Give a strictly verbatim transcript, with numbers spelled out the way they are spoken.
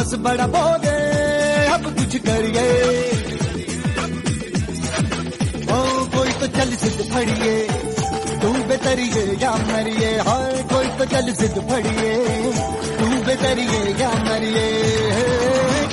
बस बड़ा बोले अब कुछ करिए। ओ कोई तो चल सिद्ध फड़िए, तू बेतरिए या मरिए। हाय कोई तो चल सिद्ध फड़िए, तू बेतरिए या मरिए।